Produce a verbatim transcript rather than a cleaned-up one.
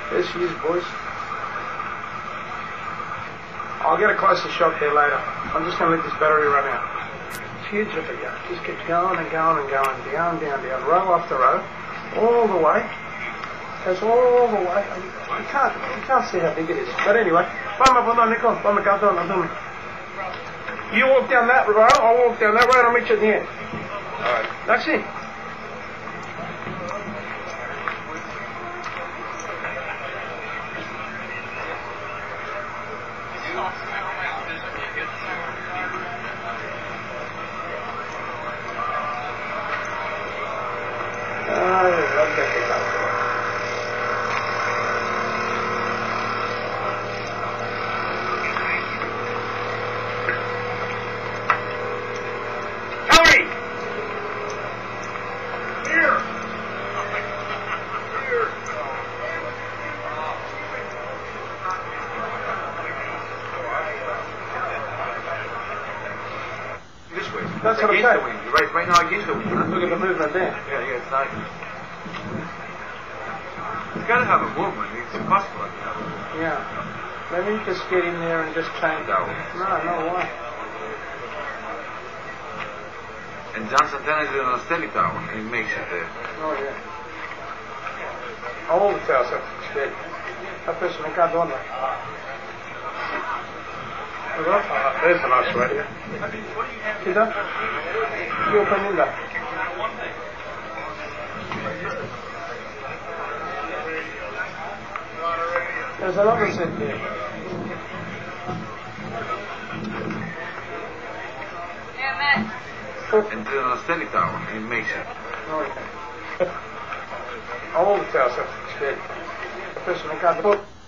There she is, boys. I'll get a closer shot there later. I'm just going to let this battery run out. It's huge if it goes. Just keeps going and going and going, down, down, down, row after row, all the way. Goes all the way. You can't, you can't see how big it is. But anyway, vamos, vamos, Nico. Vamos, Carlton, vamos. You walk down that row, I'll walk down that row, and I'll meet you at the end. Alright. That's it. That's what I'm saying. You're right, right now against the wind. Huh? Look at the movement there. Yeah, yeah, it's like... It's got to have a movement. It's impossible. Yeah. Let me just get in there and just change that. No, no, why? And John Santana is on a steady tower, and he makes it there. Oh, yeah. All the towers have to be steady. That person, I can't do that. There's a nice radio. Kida? You open in there. There's another set there. Yeah, Matt. And then on a steady tower, and he makes it. Okay. All the towers have to be steady. That person, I can't do